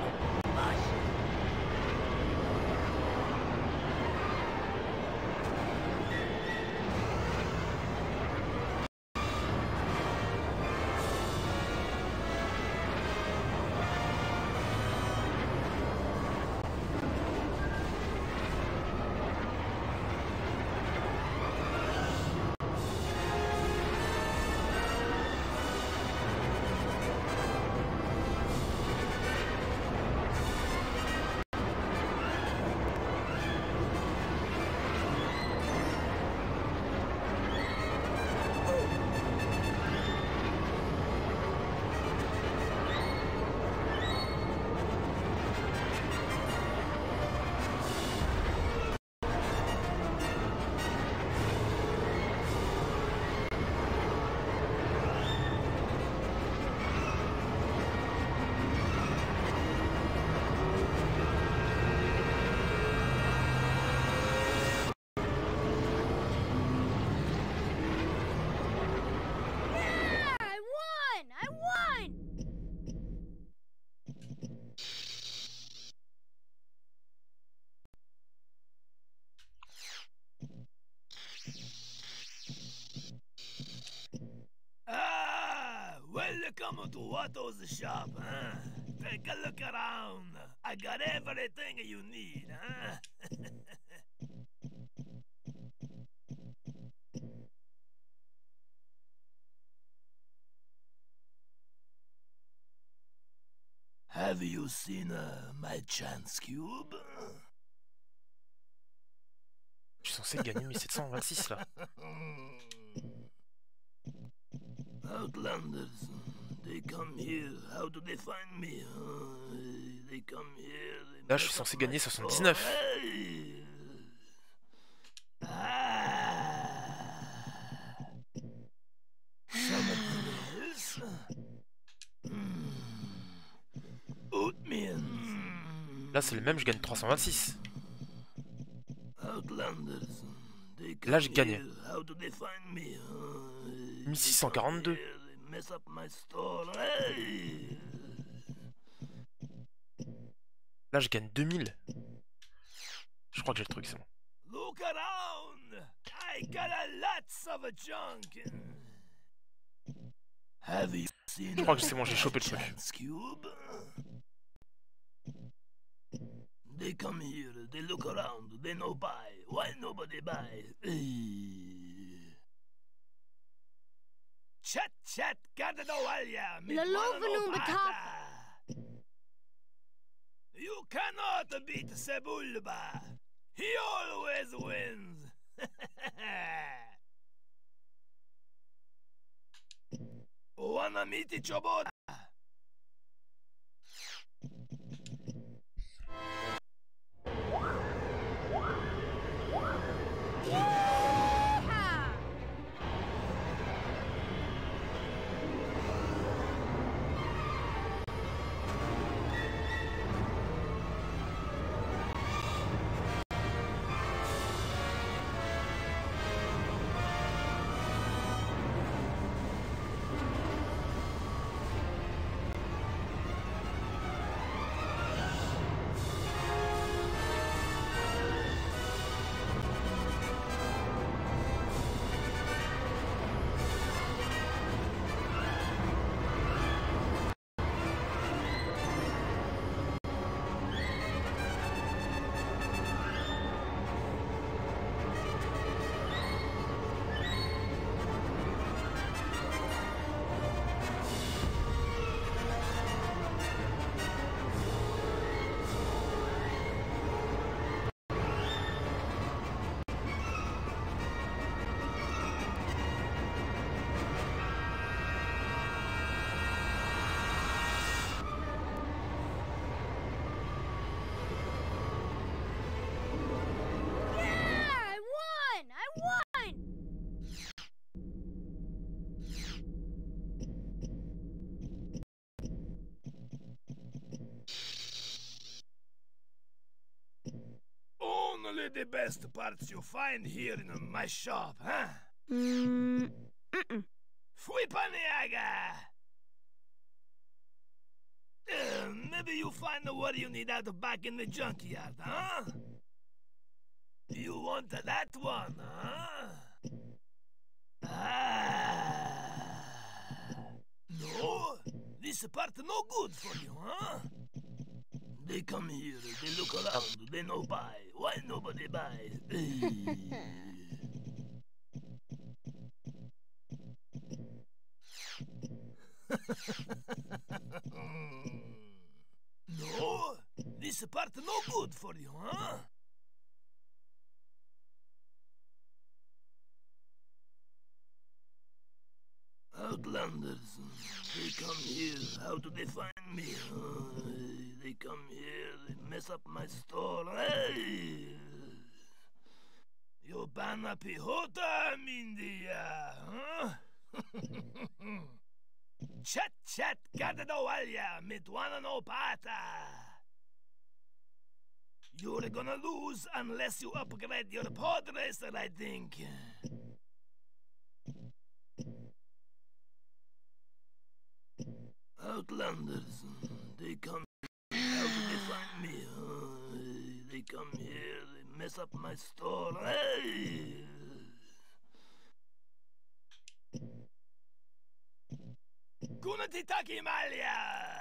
Welcome to Watto's shop, huh? Take a look around. I got everything you need, huh? Have you seen uh, my chance cube? Je suis censé gagner mille sept cent vingt-six là. Outlanders, they come here. How do they find me? Uh, they come here. They Là, je suis censé gagner soixante-dix-neuf. Hey. Ah. Something else? Hmm. Oatmeal. Là, c'est le même, je gagne trois cent vingt-six. Outlanders, they come Là, je gagne. here. How do they find me? Uh, mille six cent quarante-deux. mess up my store. Hey. Là, je gagne deux mille. Je crois que j'ai le truc, c'est bon. Look around. I got a lots of junk. Have you seen Je crois que c'est bon, j'ai chopé le truc. Chance Cube? They come here, they look around, they no buy. Why nobody buy? Hey. Chat chat gadadawalya. Lalovanu Batafa. You cannot beat Sebulba. He always wins. Wanna meet Choboda? Only the best parts you find here in my shop, huh? Mm, mm-mm. Fui paniaga! Uh, maybe you find what you need out back in the junkyard, huh? You want that one, huh? Ah. No? This part no good for you, huh? They come here, they look around, they no buy. Why nobody buy? No? This part no good for you, huh? Outlanders, they come here. How do they find me? Uh, they come here, they mess up my store. Hey! You banna pihota, Mindia, huh? Chat chat gadadawalya, mitwana no pata. You're gonna lose unless you upgrade your pod racer, I think. Outlanders, they come here. How do they find me? Uh, they come here, they mess up my store. Hey! Kunatitaki Malia!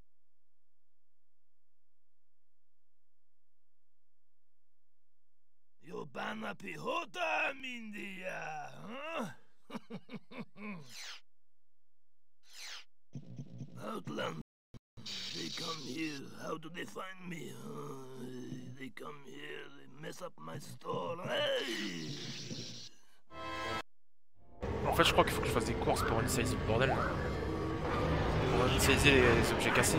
You banna pihota, Mindia, huh? Outland, they come here. How do they find me? Uh, they come here, they mess up my store. Hey! Bon, fait, je crois qu'il faut que je fasse des courses pour initialiser le bordel. Là. Pour initialiser les, les objets cassés.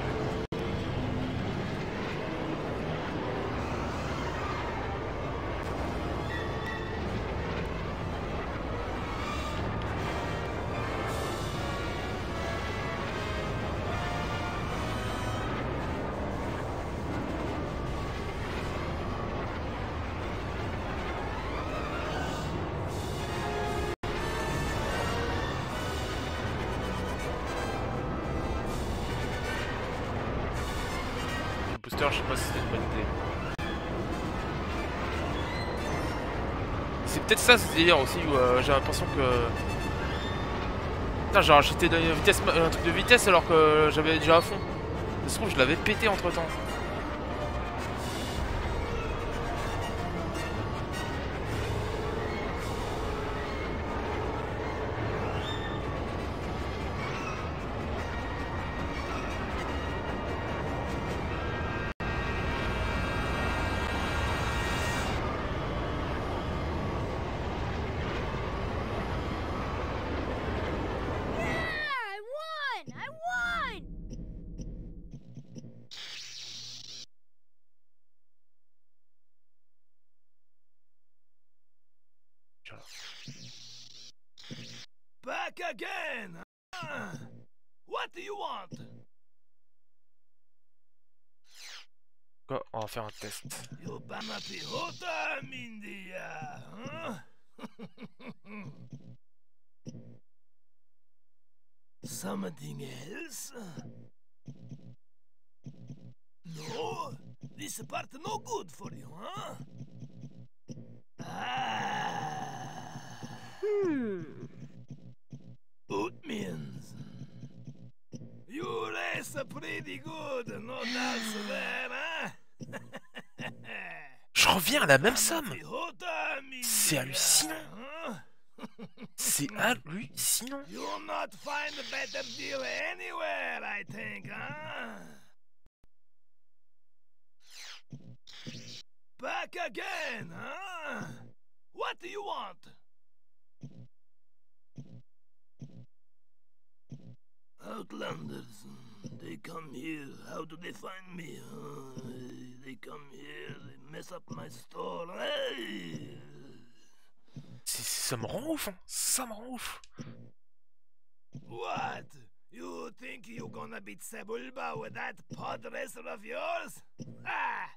Je sais pas si c'était une bonne idée. C'est peut-être ça ce délire aussi où euh, j'ai l'impression que... Putain, j'ai rajouté une vitesse, un truc de vitesse alors que j'avais déjà à fond. Ça se trouve je l'avais pété entre temps. Back again! Huh? What do you want? Quoi, on va faire un test. You bama pihota mindia, huh? Something else? No? This part no good for you, huh? Ah. Hmm. It means you race pretty good, no doubts there, huh? Je reviens à la même somme. C'est hallucinant. C'est hallucinant. You'll not find a better deal anywhere, I think, huh? Back again, huh? What do you want? Outlanders, they come here. How do they find me? Uh, they come here, they mess up my store. Hey! Ça me rend ouf, hein. Ça me rend ouf. What? You think you gonna beat Sebulba with that pod racer of yours? Ah!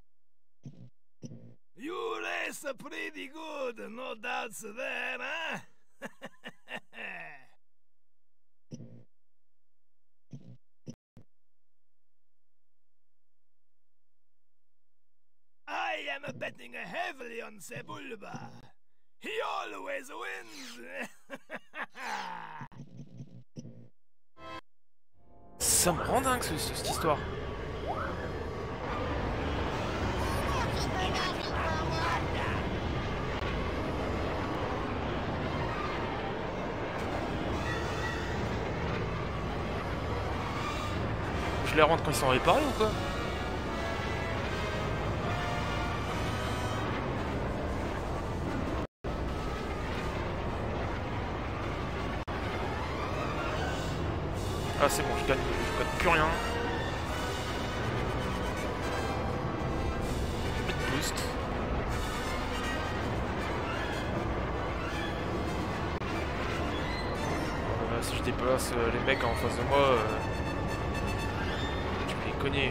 You race pretty good, no doubts there, huh? I am betting heavily on Sebulba. He always wins. Ça me rend dingue ce, ce, cette histoire. Je les rentre quand ils sont réparés ou quoi? Ah c'est bon, je gagne, je gagne plus rien. Plus de boost. Euh, si je déplace euh, les mecs en face de moi, euh, je peux les cogner.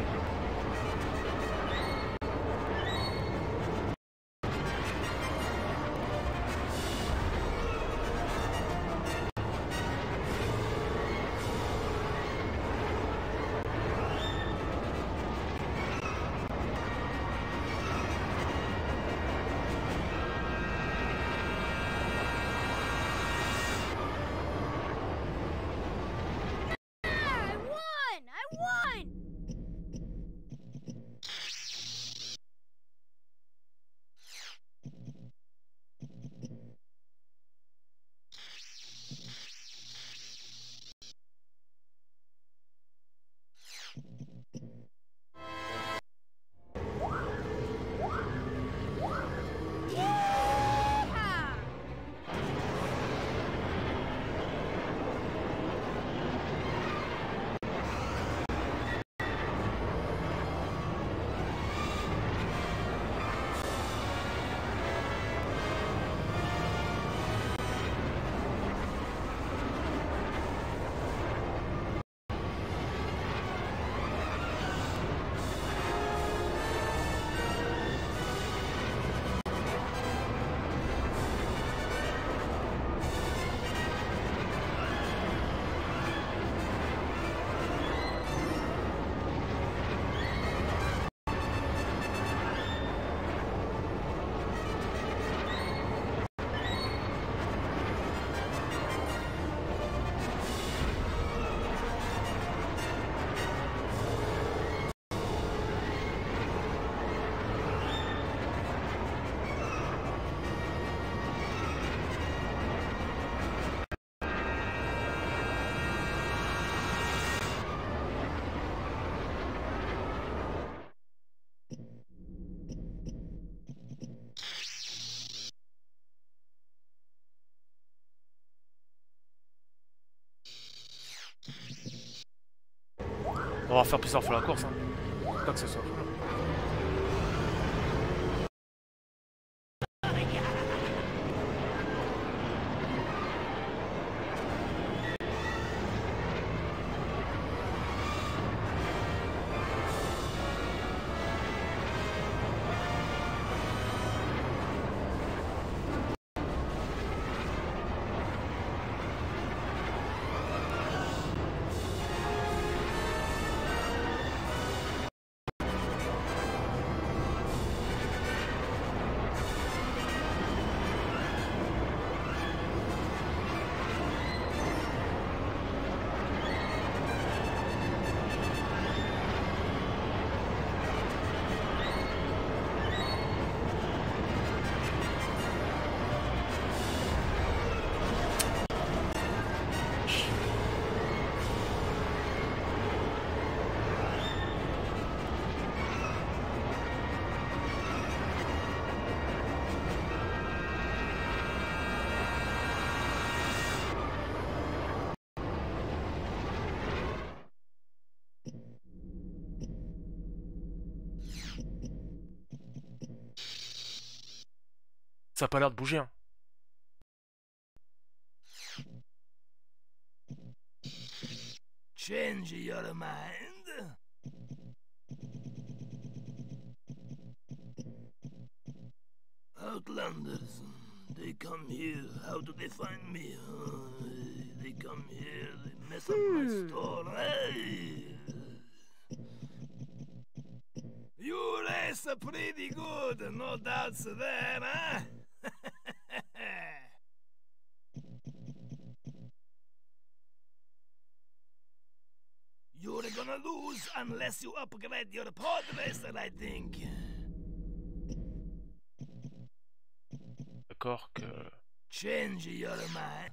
On va refaire plusieurs fois la course. Hein. Pas que ce soit. Ça a pas l'air de bouger. Hein. Change your mind. Outlanders, they come here. How do they find me? Uh, they come here, they mess up my store. Hey! You race pretty good, no doubts there, huh? You're gonna lose unless you upgrade your pod racer, I think. D'accord que... Change your mind.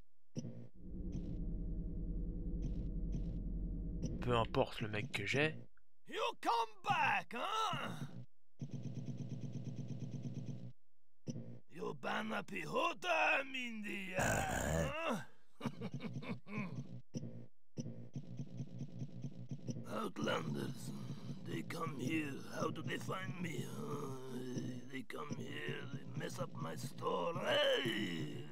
Peu importe le mec que j'ai. You come back, huh? You banna pihota, Mindy, huh? Outlanders, they come here. How do they find me? Uh, they come here, they mess up my store. Hey!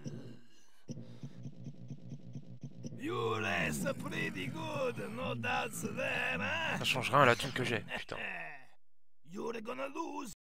You race pretty good, no doubts there, huh? Ça change rien à la thune que j'ai, putain. You're gonna lose.